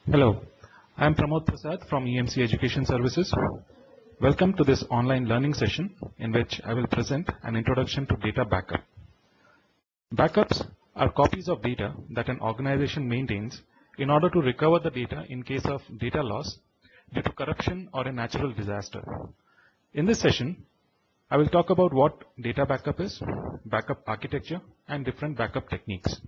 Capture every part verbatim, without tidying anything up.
Hello, I am Pramod Prasad from E M C Education Services. Welcome to this online learning session in which I will present an introduction to data backup. Backups are copies of data that an organization maintains in order to recover the data in case of data loss due to corruption or a natural disaster. In this session, I will talk about what data backup is, backup architecture, and different backup techniques.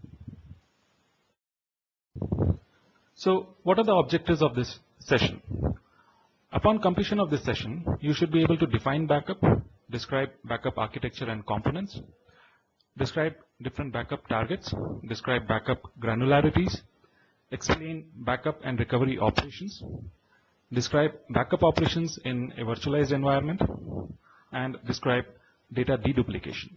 So, what are the objectives of this session? Upon completion of this session, you should be able to define backup, describe backup architecture and components, describe different backup targets, describe backup granularities, explain backup and recovery operations, describe backup operations in a virtualized environment, and describe data deduplication.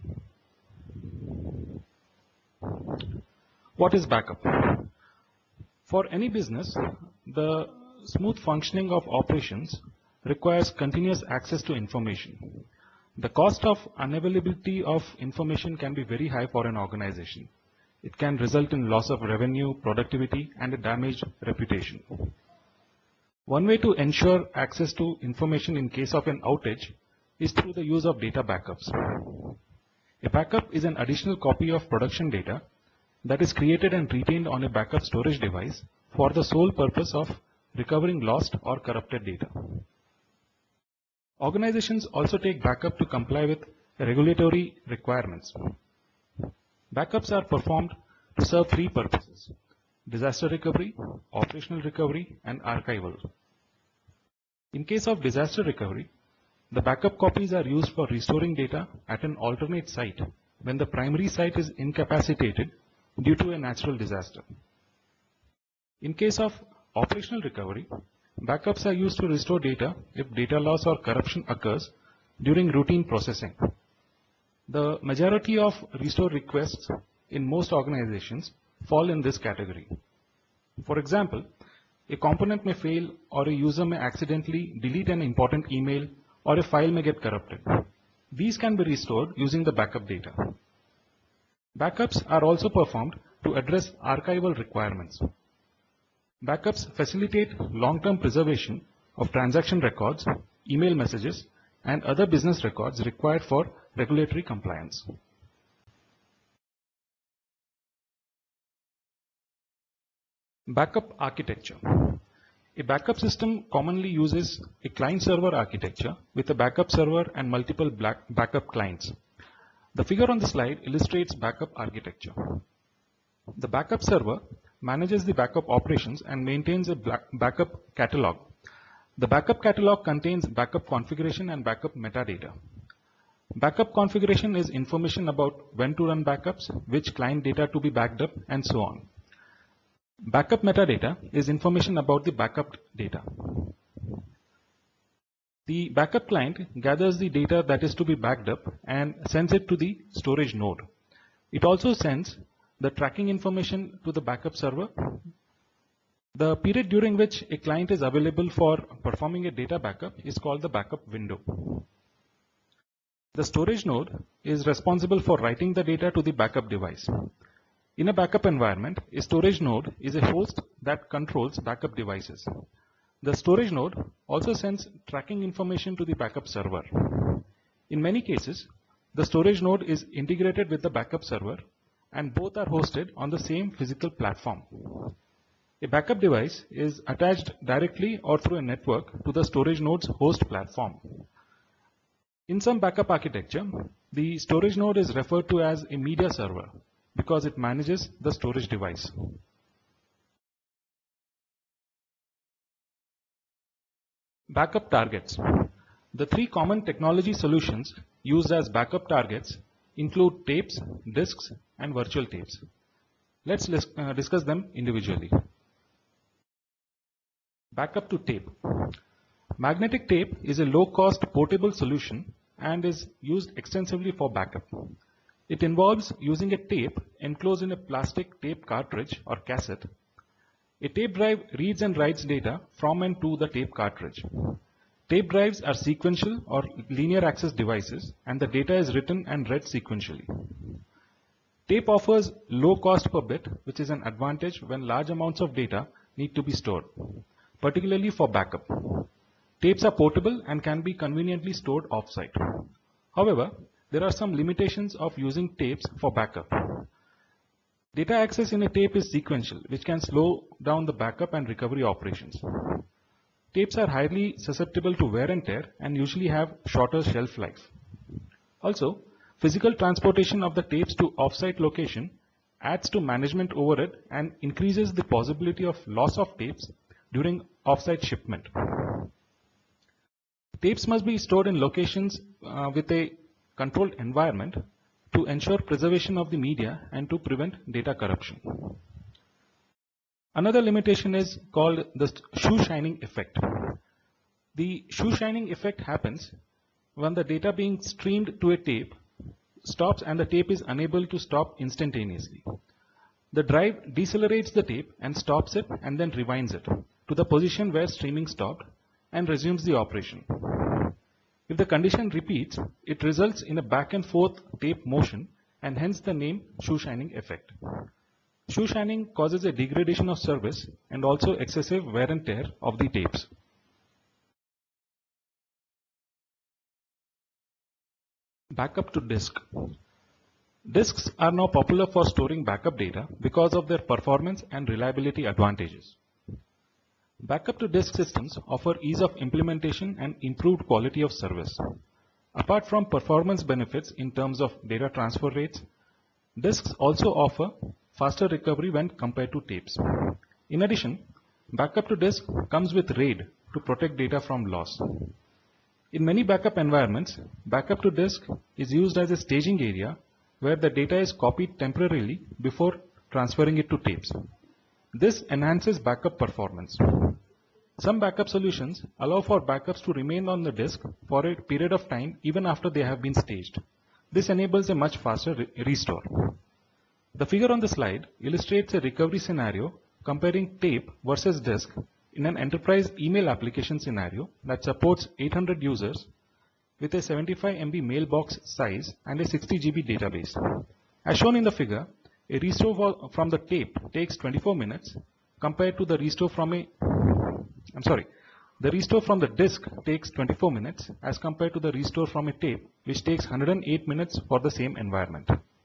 What is backup? For any business, the smooth functioning of operations requires continuous access to information. The cost of unavailability of information can be very high for an organization. It can result in loss of revenue, productivity, and a damaged reputation. One way to ensure access to information in case of an outage is through the use of data backups. A backup is an additional copy of production data that is created and retained on a backup storage device for the sole purpose of recovering lost or corrupted data. Organizations also take backup to comply with regulatory requirements. Backups are performed to serve three purposes: disaster recovery, operational recovery, and archival. In case of disaster recovery, the backup copies are used for restoring data at an alternate site when the primary site is incapacitated due to a natural disaster. In case of operational recovery, backups are used to restore data if data loss or corruption occurs during routine processing. The majority of restore requests in most organizations fall in this category. For example, a component may fail, or a user may accidentally delete an important email, or a file may get corrupted. These can be restored using the backup data. Backups are also performed to address archival requirements. Backups facilitate long-term preservation of transaction records, email messages, and other business records required for regulatory compliance. Backup architecture. A backup system commonly uses a client-server architecture with a backup server and multiple backup clients. The figure on the slide illustrates backup architecture. The backup server manages the backup operations and maintains a backup catalog. The backup catalog contains backup configuration and backup metadata. Backup configuration is information about when to run backups, which client data to be backed up, and so on. Backup metadata is information about the backup data. The backup client gathers the data that is to be backed up and sends it to the storage node. It also sends the tracking information to the backup server. The period during which a client is available for performing a data backup is called the backup window. The storage node is responsible for writing the data to the backup device. In a backup environment, a storage node is a host that controls backup devices. The storage node also sends tracking information to the backup server. In many cases, the storage node is integrated with the backup server, and both are hosted on the same physical platform. A backup device is attached directly or through a network to the storage node's host platform. In some backup architecture, the storage node is referred to as a media server because it manages the storage device. Backup targets. The three common technology solutions used as backup targets include tapes, disks, and virtual tapes. Let's uh, discuss them individually. Backup to tape. Magnetic tape is a low-cost portable solution and is used extensively for backup. It involves using a tape enclosed in a plastic tape cartridge or cassette. A tape drive reads and writes data from and to the tape cartridge. Tape drives are sequential or linear access devices, and the data is written and read sequentially. Tape offers low cost per bit, which is an advantage when large amounts of data need to be stored, particularly for backup. Tapes are portable and can be conveniently stored off-site. However, there are some limitations of using tapes for backup. Data access in a tape is sequential, which can slow down the backup and recovery operations. Tapes are highly susceptible to wear and tear and usually have shorter shelf life. Also, physical transportation of the tapes to off-site location adds to management overhead and increases the possibility of loss of tapes during off-site shipment. Tapes must be stored in locations uh, with a controlled environment to ensure preservation of the media and to prevent data corruption. Another limitation is called the shoe shining effect. The shoe shining effect happens when the data being streamed to a tape stops and the tape is unable to stop instantaneously. The drive decelerates the tape and stops it and then rewinds it to the position where streaming stopped and resumes the operation. If the condition repeats, it results in a back and forth tape motion and hence the name shoe shining effect. Shoe shining causes a degradation of service and also excessive wear and tear of the tapes. Backup to disk. Disks are now popular for storing backup data because of their performance and reliability advantages. Backup to disk systems offer ease of implementation and improved quality of service. Apart from performance benefits in terms of data transfer rates, disks also offer faster recovery when compared to tapes. In addition, backup to disk comes with RAID to protect data from loss. In many backup environments, backup to disk is used as a staging area where the data is copied temporarily before transferring it to tapes. This enhances backup performance. Some backup solutions allow for backups to remain on the disk for a period of time even after they have been staged. This enables a much faster re restore. The figure on the slide illustrates a recovery scenario comparing tape versus disk in an enterprise email application scenario that supports eight hundred users with a seventy-five megabyte mailbox size and a sixty gigabyte database. As shown in the figure, a restore from the tape takes twenty-four minutes compared to the restore from a, I'm sorry, the restore from the disk takes twenty-four minutes as compared to the restore from a tape which takes one hundred eight minutes for the same environment.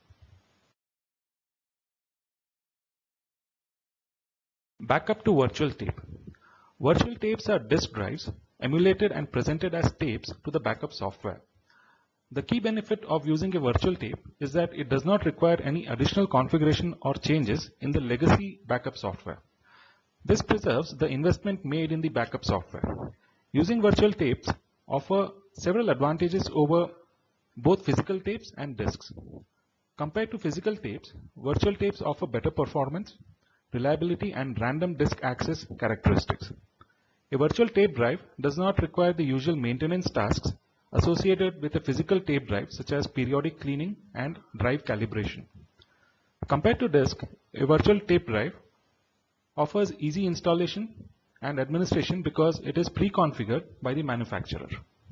Backup to virtual tape. Virtual tapes are disk drives emulated and presented as tapes to the backup software. The key benefit of using a virtual tape is that it does not require any additional configuration or changes in the legacy backup software. This preserves the investment made in the backup software. Using virtual tapes offer several advantages over both physical tapes and disks. Compared to physical tapes, virtual tapes offer better performance, reliability, and random disk access characteristics. A virtual tape drive does not require the usual maintenance tasks associated with a physical tape drive, such as periodic cleaning and drive calibration. Compared to disk, a virtual tape drive offers easy installation and administration because it is pre-configured by the manufacturer.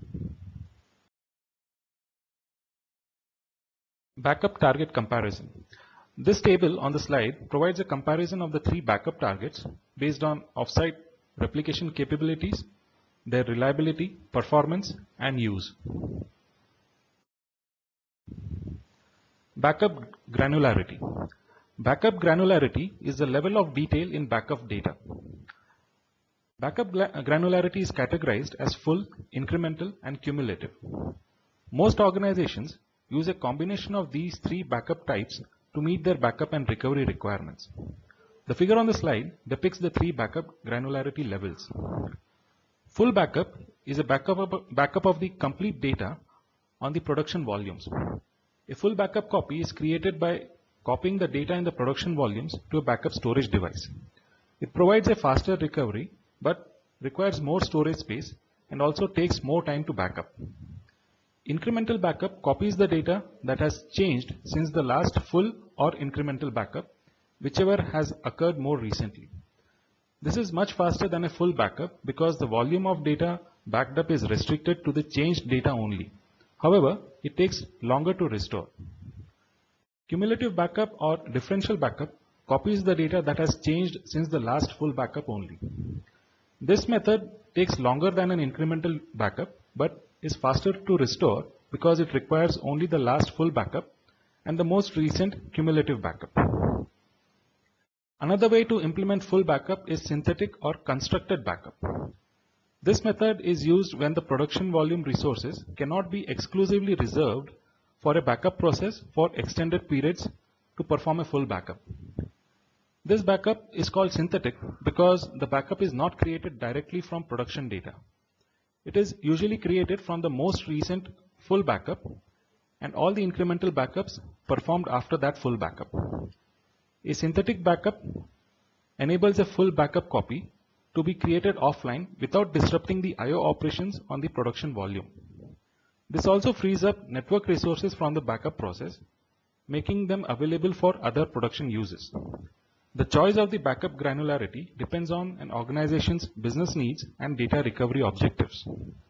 Backup target comparison. This table on the slide provides a comparison of the three backup targets based on offsite replication capabilities, their reliability, performance, and use. Backup granularity. Backup granularity is the level of detail in backup data. Backup granularity is categorized as full, incremental, and cumulative. Most organizations use a combination of these three backup types to meet their backup and recovery requirements. The figure on the slide depicts the three backup granularity levels. Full backup is a backup of, backup of the complete data on the production volumes. A full backup copy is created by copying the data in the production volumes to a backup storage device. It provides a faster recovery but requires more storage space and also takes more time to backup. Incremental backup copies the data that has changed since the last full or incremental backup, whichever has occurred more recently. This is much faster than a full backup because the volume of data backed up is restricted to the changed data only. However, it takes longer to restore. Cumulative backup or differential backup copies the data that has changed since the last full backup only. This method takes longer than an incremental backup, but is faster to restore because it requires only the last full backup and the most recent cumulative backup. Another way to implement full backup is synthetic or constructed backup. This method is used when the production volume resources cannot be exclusively reserved for a backup process for extended periods to perform a full backup. This backup is called synthetic because the backup is not created directly from production data. It is usually created from the most recent full backup and all the incremental backups performed after that full backup. A synthetic backup enables a full backup copy to be created offline without disrupting the I O operations on the production volume. This also frees up network resources from the backup process, making them available for other production uses. The choice of the backup granularity depends on an organization's business needs and data recovery objectives.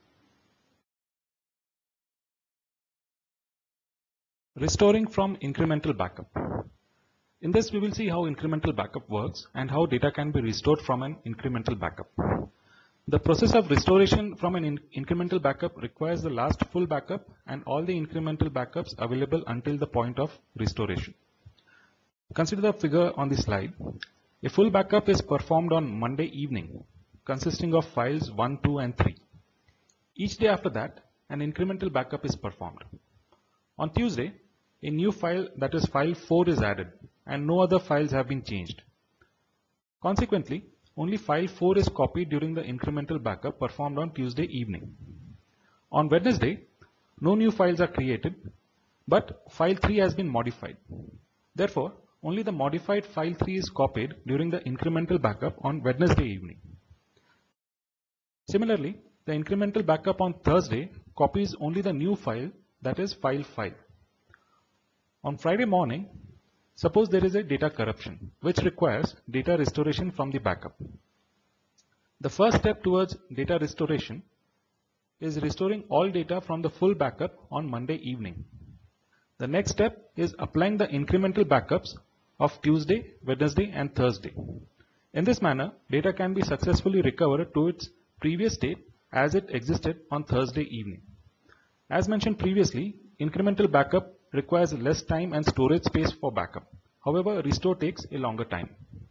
Restoring from incremental backup. In this, we will see how incremental backup works and how data can be restored from an incremental backup. The process of restoration from an in incremental backup requires the last full backup and all the incremental backups available until the point of restoration. Consider the figure on the slide. A full backup is performed on Monday evening, consisting of files one, two, and three. Each day after that, an incremental backup is performed. On Tuesday, a new file, that is file four, is added, and no other files have been changed. Consequently, only file four is copied during the incremental backup performed on Tuesday evening. On Wednesday, no new files are created, but file three has been modified. Therefore, only the modified file three is copied during the incremental backup on Wednesday evening. Similarly, the incremental backup on Thursday copies only the new file, that is file five. On Friday morning, suppose there is a data corruption, which requires data restoration from the backup. The first step towards data restoration is restoring all data from the full backup on Monday evening. The next step is applying the incremental backups of Tuesday, Wednesday, and Thursday. In this manner, data can be successfully recovered to its previous state as it existed on Thursday evening. As mentioned previously, incremental backup requires less time and storage space for backup. However, restore takes a longer time.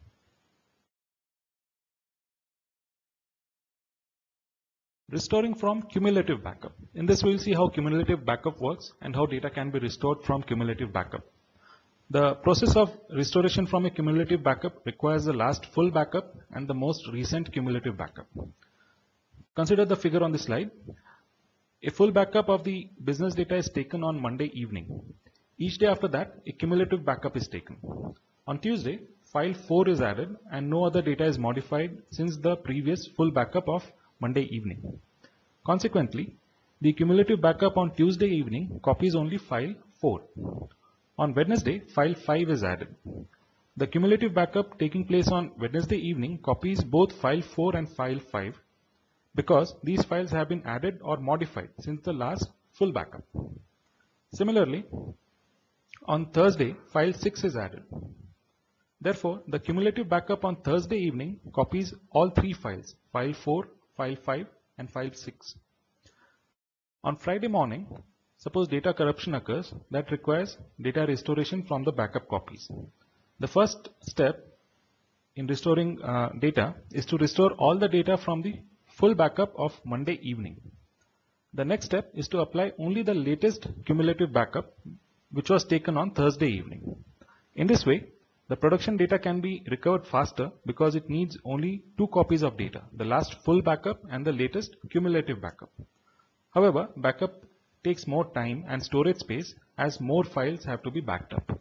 Restoring from cumulative backup. In this, we will see how cumulative backup works and how data can be restored from cumulative backup. The process of restoration from a cumulative backup requires the last full backup and the most recent cumulative backup. Consider the figure on the slide. A full backup of the business data is taken on Monday evening. Each day after that, a cumulative backup is taken. On Tuesday, file four is added and no other data is modified since the previous full backup of Monday evening. Consequently, the cumulative backup on Tuesday evening copies only file four. On Wednesday, file five is added. The cumulative backup taking place on Wednesday evening copies both file four and file five, because these files have been added or modified since the last full backup. Similarly, on Thursday, file six is added. Therefore, the cumulative backup on Thursday evening copies all three files, file four, file five, and file six. On Friday morning, suppose data corruption occurs that requires data restoration from the backup copies. The first step in restoring uh, data is to restore all the data from the full backup of Monday evening. The next step is to apply only the latest cumulative backup which was taken on Thursday evening. In this way, the production data can be recovered faster because it needs only two copies of data, the last full backup and the latest cumulative backup. However, backup takes more time and storage space as more files have to be backed up.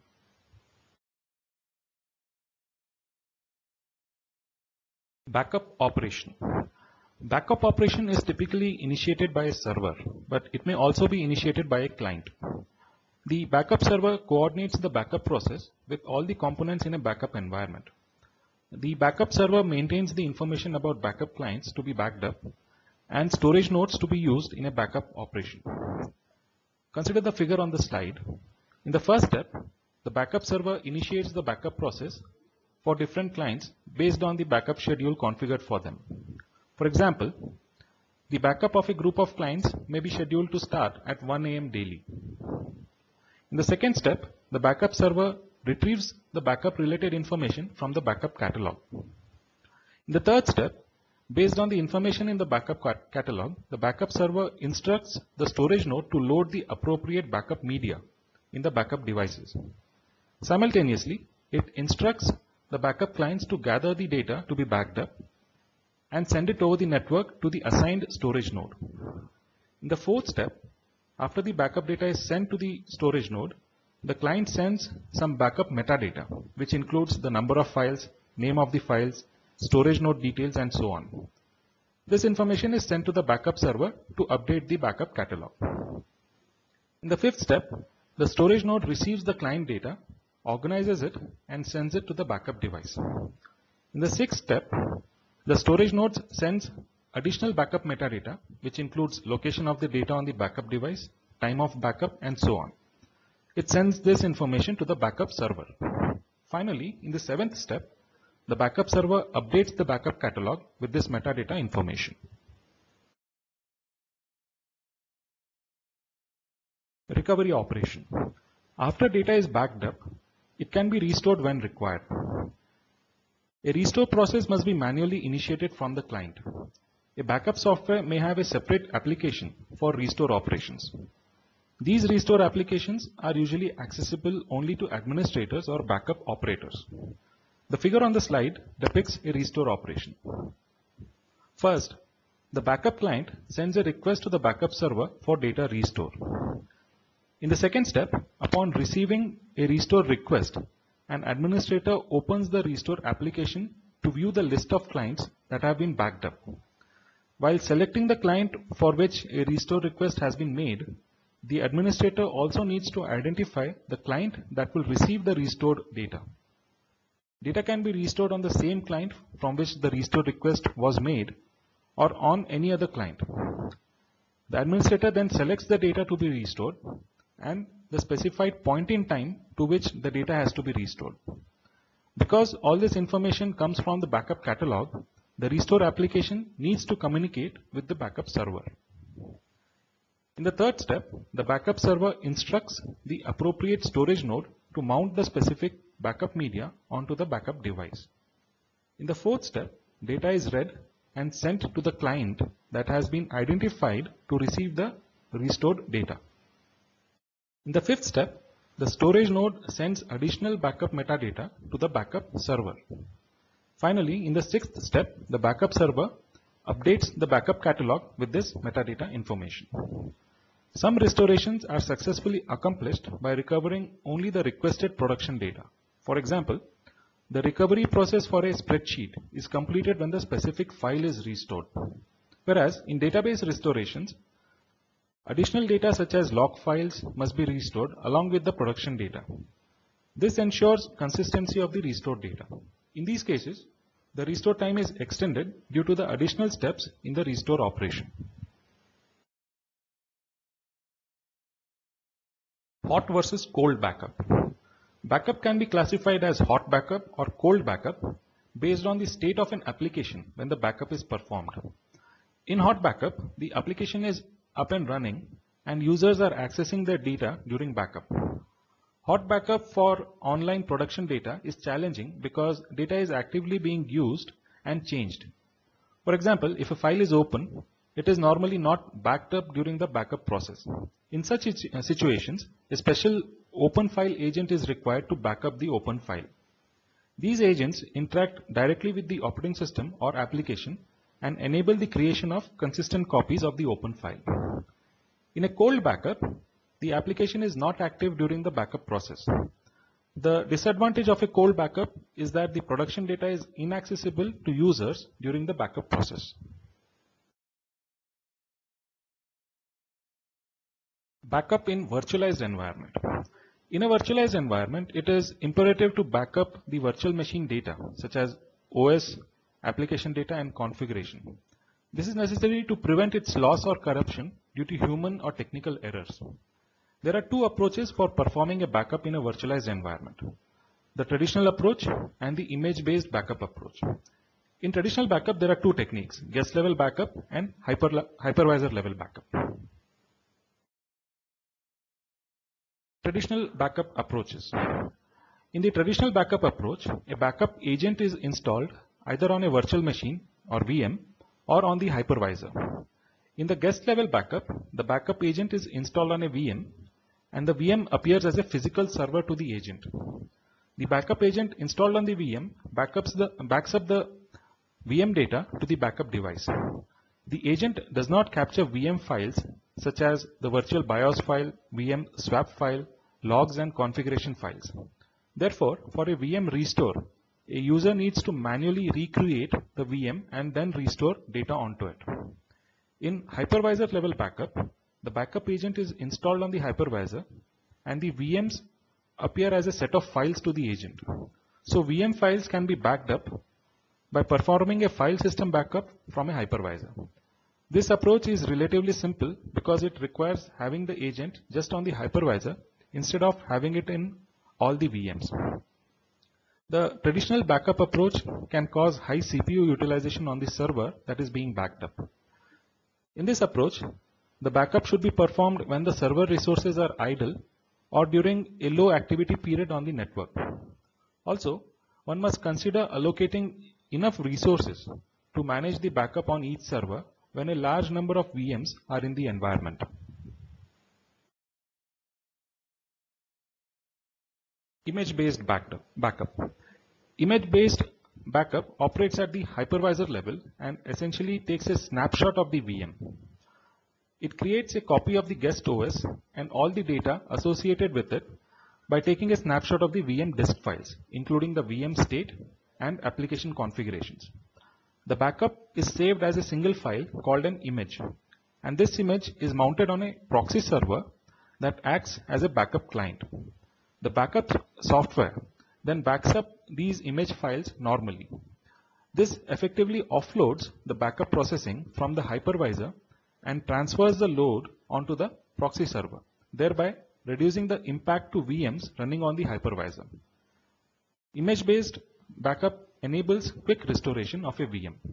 Backup operation. Backup operation is typically initiated by a server, but it may also be initiated by a client. The backup server coordinates the backup process with all the components in a backup environment. The backup server maintains the information about backup clients to be backed up and storage nodes to be used in a backup operation. Consider the figure on the slide. In the first step, the backup server initiates the backup process for different clients based on the backup schedule configured for them. For example, the backup of a group of clients may be scheduled to start at one A M daily. In the second step, the backup server retrieves the backup related information from the backup catalog. In the third step, based on the information in the backup catalog, the backup server instructs the storage node to load the appropriate backup media in the backup devices. Simultaneously, it instructs the backup clients to gather the data to be backed up and send it over the network to the assigned storage node. In the fourth step, after the backup data is sent to the storage node, the client sends some backup metadata, which includes the number of files, name of the files, storage node details, and so on. This information is sent to the backup server to update the backup catalog. In the fifth step, the storage node receives the client data, organizes it, and sends it to the backup device. In the sixth step, the storage node sends additional backup metadata, which includes location of the data on the backup device, time of backup, and so on. It sends this information to the backup server. Finally, in the seventh step, the backup server updates the backup catalog with this metadata information. Recovery operation. After data is backed up, it can be restored when required. A restore process must be manually initiated from the client. A backup software may have a separate application for restore operations. These restore applications are usually accessible only to administrators or backup operators. The figure on the slide depicts a restore operation. First, the backup client sends a request to the backup server for data restore. In the second step, upon receiving a restore request, an administrator opens the restore application to view the list of clients that have been backed up. While selecting the client for which a restore request has been made, the administrator also needs to identify the client that will receive the restored data. Data can be restored on the same client from which the restore request was made or on any other client. The administrator then selects the data to be restored and the specified point in time to which the data has to be restored. Because all this information comes from the backup catalog, the restore application needs to communicate with the backup server. In the third step, the backup server instructs the appropriate storage node to mount the specific backup media onto the backup device. In the fourth step, data is read and sent to the client that has been identified to receive the restored data. In the fifth step, the storage node sends additional backup metadata to the backup server. Finally, in the sixth step, the backup server updates the backup catalog with this metadata information. Some restorations are successfully accomplished by recovering only the requested production data. For example, the recovery process for a spreadsheet is completed when the specific file is restored. Whereas in database restorations, additional data such as log files must be restored along with the production data. This ensures consistency of the restored data. In these cases, the restore time is extended due to the additional steps in the restore operation. Hot versus cold backup. Backup can be classified as hot backup or cold backup based on the state of an application when the backup is performed. In hot backup, the application is up and running and users are accessing their data during backup. Hot backup for online production data is challenging because data is actively being used and changed. For example, if a file is open, it is normally not backed up during the backup process. In such situations, a special open file agent is required to back up the open file. These agents interact directly with the operating system or application and enable the creation of consistent copies of the open file. In a cold backup, the application is not active during the backup process. The disadvantage of a cold backup is that the production data is inaccessible to users during the backup process. Backup in virtualized environment. In a virtualized environment, it is imperative to back up the virtual machine data such as O S, application data, and configuration. This is necessary to prevent its loss or corruption due to human or technical errors. There are two approaches for performing a backup in a virtualized environment. the traditional approach and the image-based backup approach. In traditional backup, there are two techniques, guest level backup and hyper, hypervisor level backup. Traditional backup approaches. In the traditional backup approach, a backup agent is installed either on a virtual machine or V M or on the hypervisor. In the guest level backup, the backup agent is installed on a V M and the V M appears as a physical server to the agent. The backup agent installed on the V M backups the, backs up the V M data to the backup device. The agent does not capture V M files such as the virtual BIOS file, V M swap file, logs and configuration files. Therefore, for a V M restore, a user needs to manually recreate the V M and then restore data onto it. In hypervisor level backup, the backup agent is installed on the hypervisor and the V Ms appear as a set of files to the agent. So V M files can be backed up by performing a file system backup from a hypervisor. This approach is relatively simple because it requires having the agent just on the hypervisor instead of having it in all the V Ms. The traditional backup approach can cause high C P U utilization on the server that is being backed up. In this approach, the backup should be performed when the server resources are idle or during a low activity period on the network. Also, one must consider allocating enough resources to manage the backup on each server when a large number of V Ms are in the environment. Image-based backup. Image-based backup operates at the hypervisor level and essentially takes a snapshot of the V M. It creates a copy of the guest O S and all the data associated with it by taking a snapshot of the V M disk files, including the V M state and application configurations. The backup is saved as a single file called an image, and this image is mounted on a proxy server that acts as a backup client. The backup software then backs up these image files normally. This effectively offloads the backup processing from the hypervisor and transfers the load onto the proxy server, thereby reducing the impact to V Ms running on the hypervisor. Image-based backup enables quick restoration of a V M.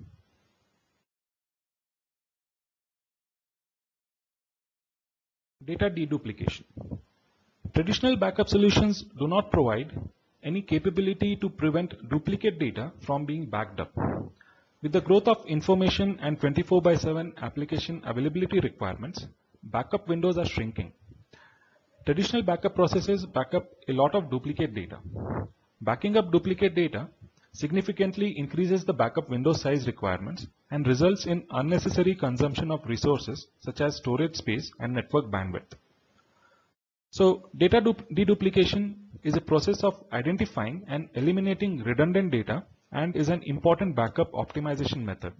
Data deduplication. Traditional backup solutions do not provide any capability to prevent duplicate data from being backed up. With the growth of information and twenty-four by seven application availability requirements, backup windows are shrinking. Traditional backup processes back up a lot of duplicate data. Backing up duplicate data significantly increases the backup window size requirements and results in unnecessary consumption of resources such as storage space and network bandwidth. So, data deduplication is a process of identifying and eliminating redundant data and is an important backup optimization method.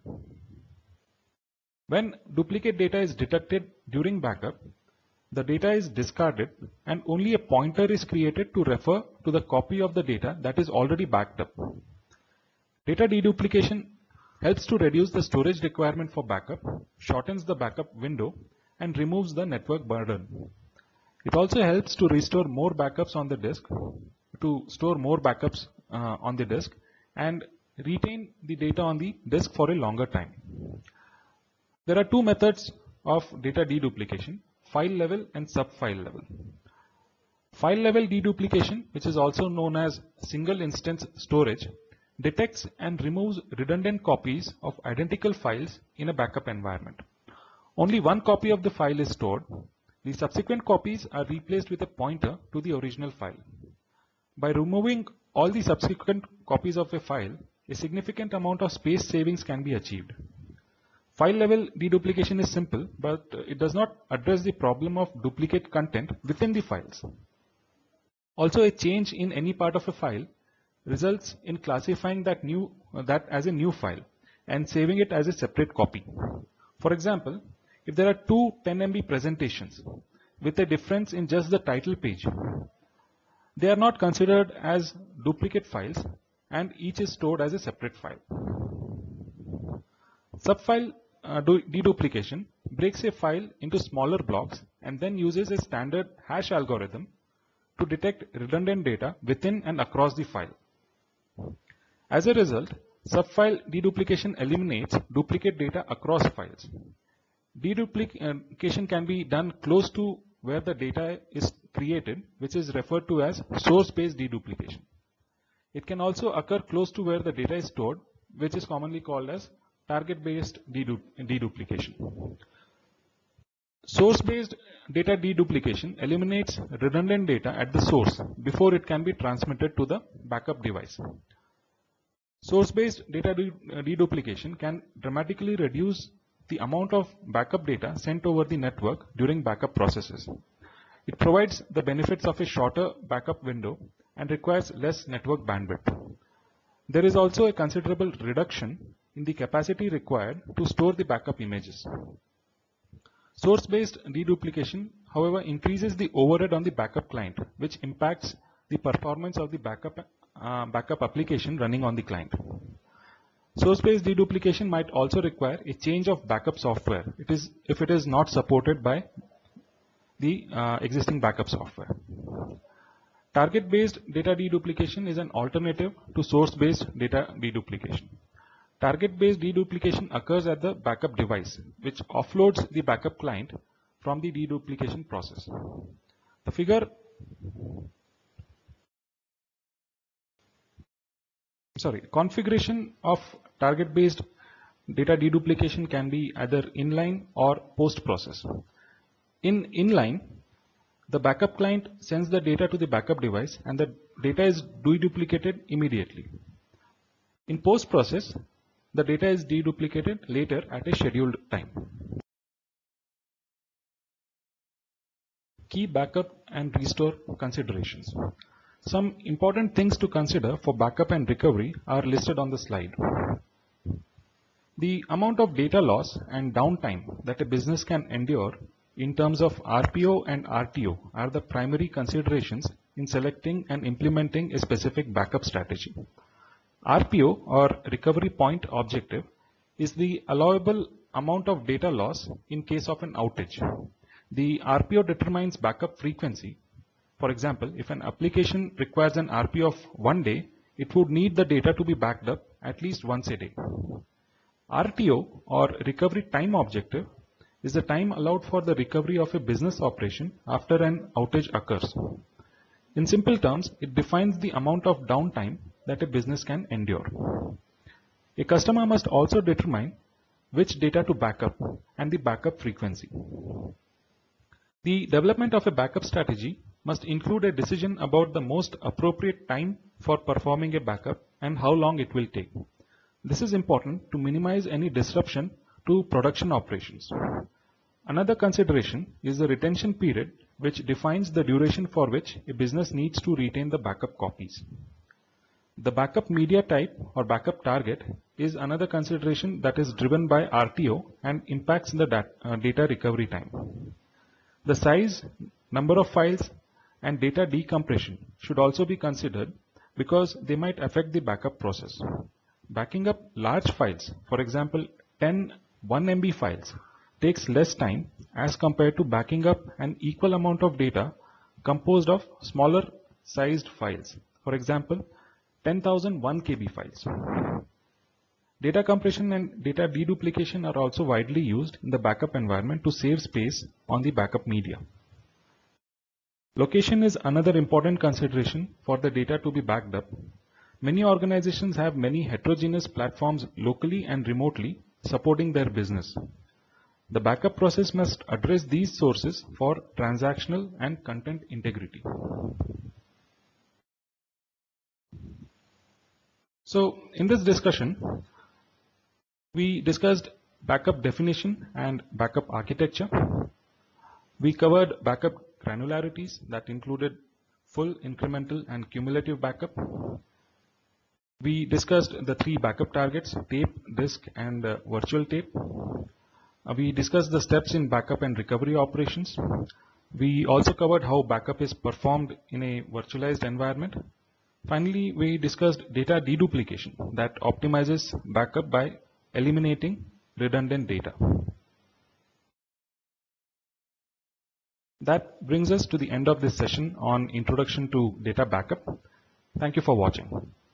When duplicate data is detected during backup, the data is discarded and only a pointer is created to refer to the copy of the data that is already backed up. Data deduplication helps to reduce the storage requirement for backup, shortens the backup window, and removes the network burden. It also helps to restore more backups on the disk, to store more backups uh, on the disk, and retain the data on the disk for a longer time. There are two methods of data deduplication: file level and sub-file level. File level deduplication, which is also known as single instance storage, detects and removes redundant copies of identical files in a backup environment. Only one copy of the file is stored. The subsequent copies are replaced with a pointer to the original file. By removing all the subsequent copies of a file, a significant amount of space savings can be achieved. File level deduplication is simple, but it does not address the problem of duplicate content within the files. Also, a change in any part of a file results in classifying that, new, uh, that as a new file and saving it as a separate copy. For example, if there are two ten M B presentations with a difference in just the title page, they are not considered as duplicate files and each is stored as a separate file. Subfile uh, deduplication breaks a file into smaller blocks and then uses a standard hash algorithm to detect redundant data within and across the file. As a result, subfile deduplication eliminates duplicate data across files. Deduplication can be done close to where the data is created, which is referred to as source-based deduplication. It can also occur close to where the data is stored, which is commonly called as target-based deduplication. Source-based data deduplication eliminates redundant data at the source before it can be transmitted to the backup device. Source-based data deduplication can dramatically reduce the amount of backup data sent over the network during backup processes. It provides the benefits of a shorter backup window and requires less network bandwidth. There is also a considerable reduction in the capacity required to store the backup images. Source-based deduplication, however, increases the overhead on the backup client, which impacts the performance of the backup, uh, backup application running on the client. Source-based deduplication might also require a change of backup software it is, if it is not supported by the uh, existing backup software. Target-based data deduplication is an alternative to source-based data deduplication. Target-based deduplication occurs at the backup device, which offloads the backup client from the deduplication process. The figure sorry, configuration of target-based data deduplication can be either inline or post-process. In inline, the backup client sends the data to the backup device and the data is deduplicated immediately. In post-process, the data is deduplicated later at a scheduled time. Key backup and restore considerations. Some important things to consider for backup and recovery are listed on the slide. The amount of data loss and downtime that a business can endure in terms of R P O and R T O are the primary considerations in selecting and implementing a specific backup strategy. R P O, or recovery point objective, is the allowable amount of data loss in case of an outage. The R P O determines backup frequency. For example, if an application requires an R P O of one day, it would need the data to be backed up at least once a day. R T O, or recovery time objective, is the time allowed for the recovery of a business operation after an outage occurs. In simple terms, it defines the amount of downtime that a business can endure. A customer must also determine which data to backup and the backup frequency. The development of a backup strategy must include a decision about the most appropriate time for performing a backup and how long it will take. This is important to minimize any disruption to production operations. Another consideration is the retention period, which defines the duration for which a business needs to retain the backup copies. The backup media type or backup target is another consideration that is driven by R T O and impacts the dat uh, data recovery time. The size, number of files, and data decompression should also be considered because they might affect the backup process. Backing up large files, for example ten one M B files, takes less time as compared to backing up an equal amount of data composed of smaller sized files, for example ten thousand one K B files. Data compression and data deduplication are also widely used in the backup environment to save space on the backup media. Location is another important consideration for the data to be backed up. Many organizations have many heterogeneous platforms locally and remotely supporting their business. The backup process must address these sources for transactional and content integrity. So, in this discussion, we discussed backup definition and backup architecture. We covered backup granularities that included full, incremental, and cumulative backup. We discussed the three backup targets: tape, disk, and uh, virtual tape. Uh, we discussed the steps in backup and recovery operations. We also covered how backup is performed in a virtualized environment. Finally, we discussed data deduplication that optimizes backup by eliminating redundant data. That brings us to the end of this session on Introduction to Data Backup. Thank you for watching.